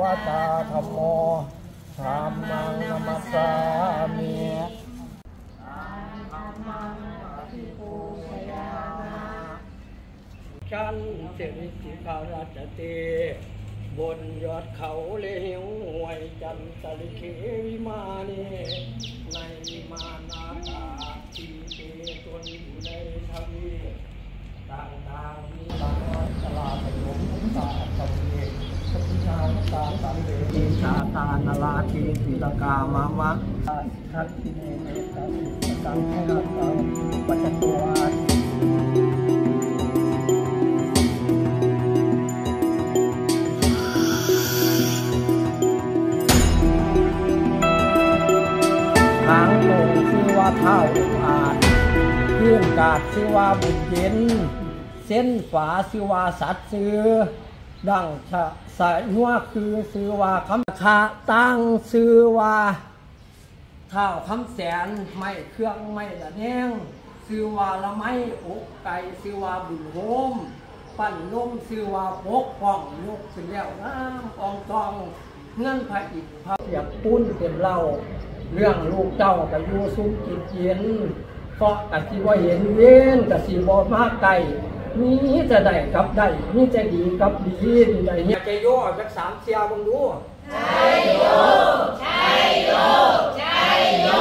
ตาธัมโมธัมมังนัมมัสสามิฉันเสริสิขาราชเตบนยอดเขาเลวหวยจันตริเขวิมานีในมานาตาที่เตตนอยู่ในทวีต่างๆมีบางตลาดเป็นหลงตาตะเวนสัพยาตาตันเดติชาตานาลาทีศิลกามามะทัตติเนเมตัสสังฆะตังปัจจตัวทางลงชื่อว่าเท่าอาจเครื่องกาดชื่อว่าบุญเย็นเส้นฝาชื่อว่าสัตว์ซื้อดังชะสายนัวคือชื่อว่าคำคาตั้งชื่อว่าเท่าคำแสนไม่เครื่องไม่ละแนงชื่อว่าละไม้อกไก่ชื่อว่าบุญโฮมปั้นนมชื่อว่าปกป้องยกขึ้นแล้วน้ำอองตองเงื่อนพระอิฐพระอยากปุ้นเต็มเล่าเรื่องลูกเจ้ากับยูซุปกินเย็นเพราะกะสิว่าเห็นเว้นกะสิบ่มากไกลมีจะได้กับได้มีจะดีกับดีนี่ได้เนี่ยใจโย่สัก3 เสียบังดูใช่โย่ใช่โย่ใช่โย่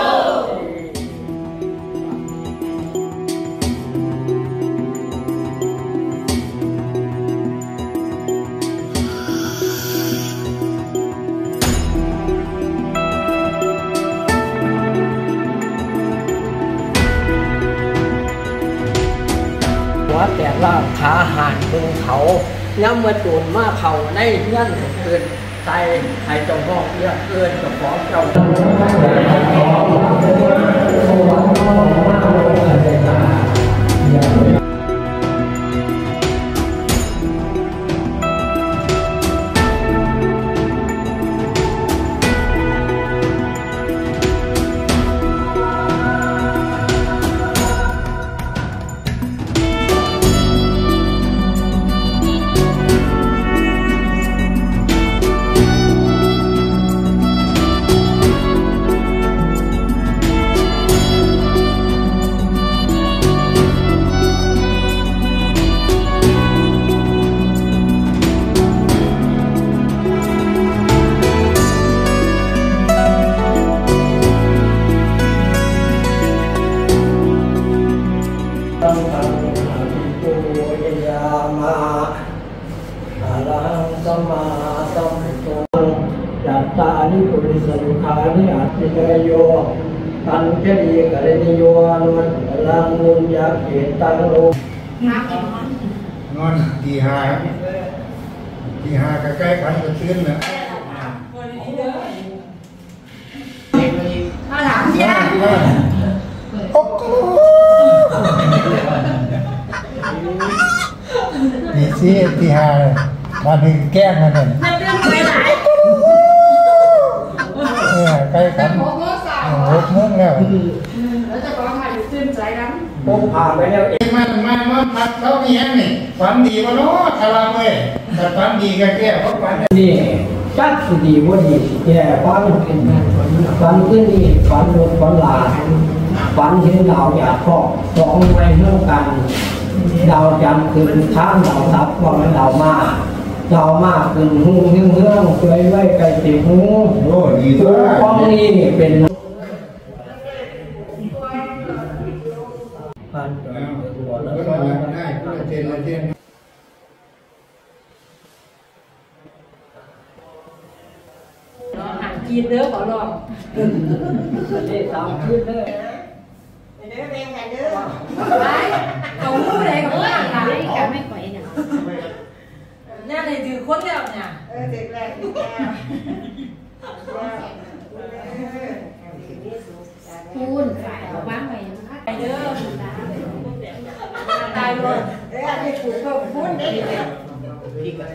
แต่ล่างขาห่านเมืองเขาย้ำเมื่อโจรมาเขาในเงื่อนเกินใจให้เจ้าห้องเลือกเกินเจ้าของเจ้าปุริสยุคานิอัตติเนโยตันเจดีกะเรนิโยนุนลังนุนยาเกตังโลนอนตีหาใกล้ๆกันก็ตื่นนะถามเสียโอ้โหนี่สิตีหามาดึงแก้มมาเนี่ยใกล้กัน6 โมงแล้วจะร้องไห้ตื่นใจนั้นผมผ่านไปแล้วมาเขามีแห้งนี่ฝันดีวะเนาะทาราเว้ยแต่ฝันดีกันแก่เพราะฝันนี่จักสุดีว่าดีแก่ฝันขึ้นนี่ฝันรถฝันลาฝันเห็นดาวอยากครอบ2 ไม้เท่ากันดาวจันทร์ขึ้นข้างดาวทับว่ามันดาวมากขึ้นหูเฮืองเคยไว้ไก่ติดหูโอ้ดีตัวห้องนี้เป็นพันตัวแล้วก็ได้ก็เจนหันกินเด้อขอลองนี่3 คืนเด้อเด้อแม่กันเด้อไปเอาหูไหนกับว่ากันไม่ไหวเนี่ยเนี่ยในถือคนแล้วเนี่ยเด็กแรกพูนเอาบ้างไปไปเด้อตายเลยอันนี้พูนก็พูนดีเลยพี่กัน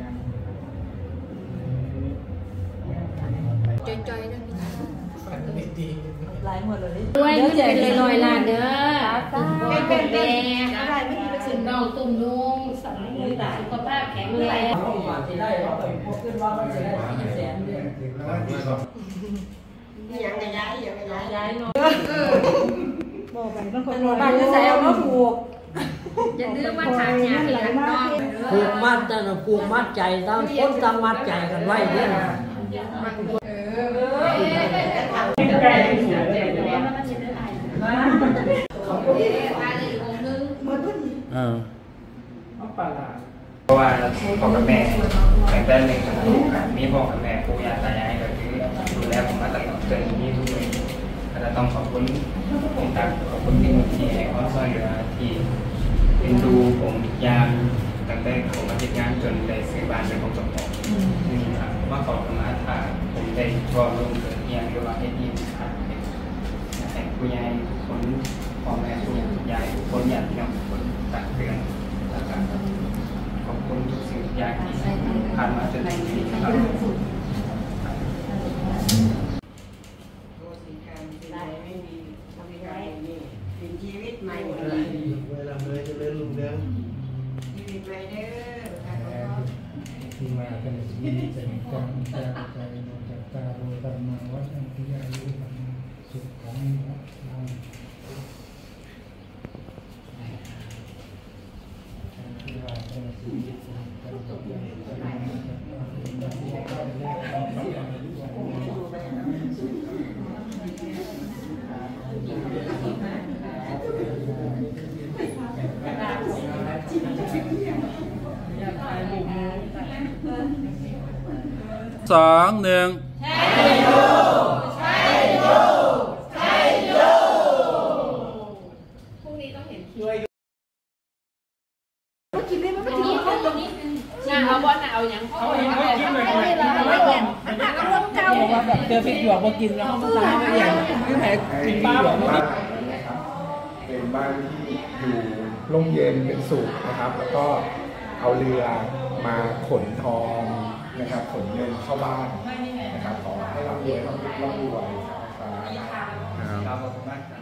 จอยๆนั่นหลายหมดเลยด้วยเงินเป็นลอยล้านเด้อเป็นแม่อะไรไม่มีกระสุนน้องตุ่มนุ่งสันนิษฐานสุขภาพแข็งแรงเขามาที่ได้เราไปพบขึ้นว่ามันจะได้400,000เดือนอย่างกระย้ายอย่างกระย้ายเนาะบอกไปต้องคนบ้านจะใส่เอามาผูกอย่าลืมว่าถามอย่างไรน้องผูกมัดแต่ผูกมัดใจตามคนตามมัดใจกันไว้เนี่ยใกล้ที่สุดเลยแล้วมันจะได้เพราะว่าพ่อกับแม่แต่หนึ่งมีพ่อกับแม่ปู่ย่าตายายก็คือดูแลผมมาตลอดจนมีทุกวันก็จะต้องขอบคุณผมตักขอบคุณที่มุที่ให้ความช่วยเหลือที่เป็นดูผมยามตั้งแต่ผมมาทำงานจนได้ซื้อบ้านเป็นของเจ้าของนี่ครับว่าขอขมาถ้าผมได้รอลงเกิดเงียบหรือว่าให้ดีครับแต่ผู้ใหญ่ทุกคนพ่อแม่ผู้ใหญ่ทุกคนอยากนำทุกคนตักเตือนแล้วก็ขอบคุณทุกสิ่งทุกอย่างที่ผ่านมาจนถึงนี้ครับไม่มีทำยังไงเป็นชีวิตใหม่หมดเลยเวลาเลยจะเล่นลุงเรื่องชีวิตใหม่เด้อที่มากันชีวิตจะมีการจากใจโนจากตาโรธรรมวัฒนธิยายุธรรมสุขของเราที่ว่าเป็นชีวิตกันจบอย่าง 2 1ใช่โยใช่โยใช่โยพรุ่งนี้ต้องเห็นคิวกินได้ไหมไม่กินเขาตรงนี้งานเอาบอลน่ะเอาอย่างเขาเอากินเลยไม่เห็นหนักร่วมเก่าว่าแบบเจอพริกหยวกมากินแล้วเขาตายไม่อย่างที่ไหนกินปลาแบบนี้เป็นบ้านที่อยู่ร่มเย็นเป็นสุขนะครับ แล้วก็เอาเรือมาขนทองนะครับขนเงินเข้าบ้านนะครับขอให้ร่ำรวยร่ำรวยครับขอบคุณมาก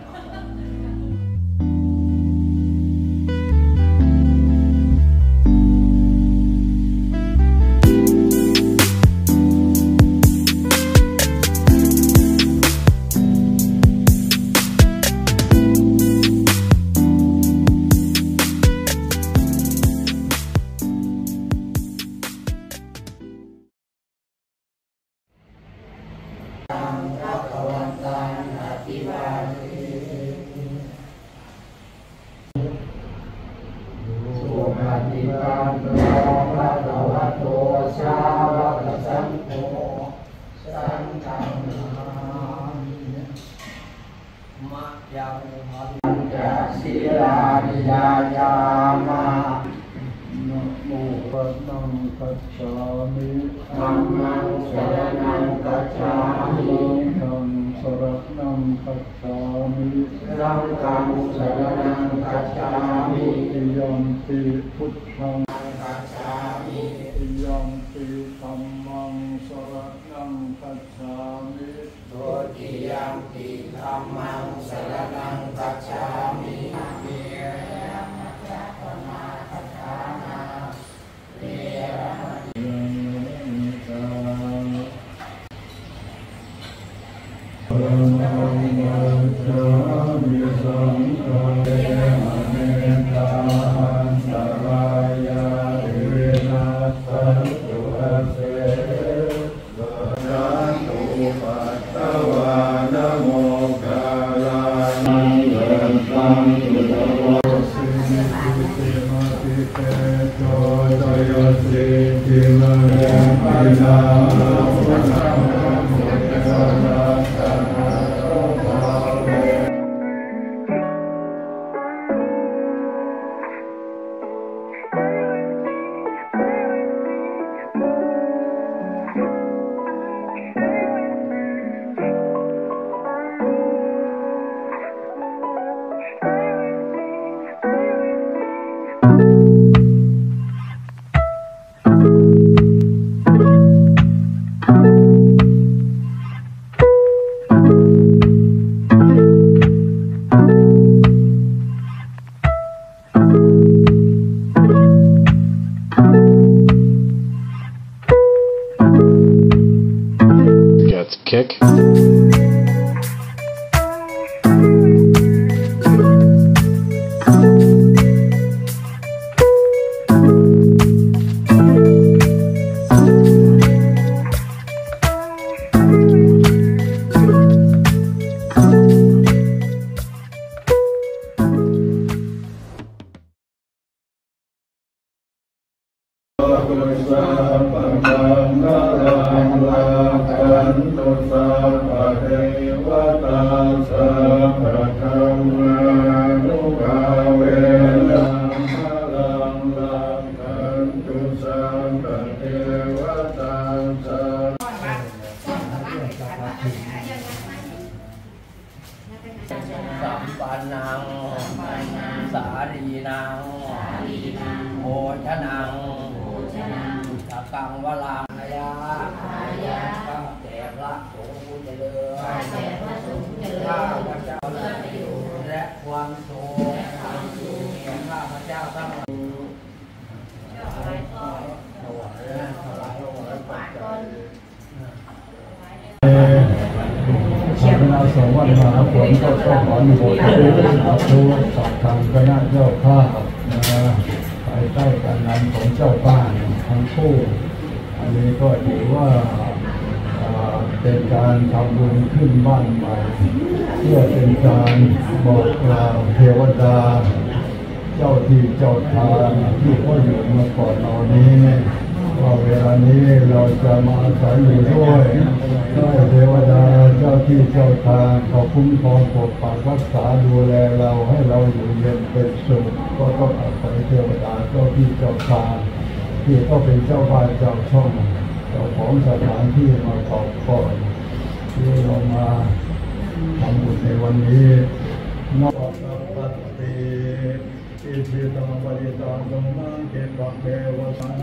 ศิลานิยายามานะโมตัสสะกัจฉามิธัมมังสรณังกัจฉามิธัมมังสรณังกัจฉามิสังฆังสรณังกัจฉามิติยัมปิพุทธังกัจฉามิติยัมปิธัมมังสรณังกัจฉามิทุติยัมปิธัมมังสรณังกัจฉามิ kick. สัมปันนังสารีนังโภชนังทะกังวลายะข้าแต่พระสงฆ์ผู้เจริญข้าพระเจ้าและความสุขแก่ข้าพระเจ้าทั้งหลายถวายปัจจัยเวลาสองวันมาฝนก็ต้องขอมีโบสถ์ดูสอบทางคณะเจ้าข้าภายใต้การนำของเจ้าบ้านทั้งคู่อันนี้ก็ถือว่าเป็นการทำบุญขึ้นบ้านใหม่เพื่อเป็นการบอกกล่าวเทวดาเจ้าที่เจ้าทางที่เขาอยู่มาก่อนเรานี้ว่าเวลานี้เราจะมาอาศัยอยู่ด้วยเทวดาเจ้าที่เจ้าทางเขาคุ้มครองปกปักรักษาดูแลเราให้เราอยู่เย็นเป็นสุขก็ต้องอาศัยเทวดาเจ้าที่เจ้าทางที่ก็เป็นเจ้าบ้านเจ้าช่องเจ้าของสถานที่มาขอบก่อนที่เรามาทำบุญในวันนี้นอกจากปฏิอิทิตังปฏิตังตุมังเกตังเทวะสัง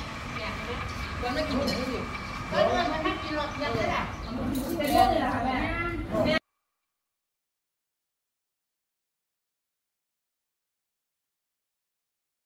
มันไม่กินอย่างนี้สิมันไม่กินหรอกยังไม่ได้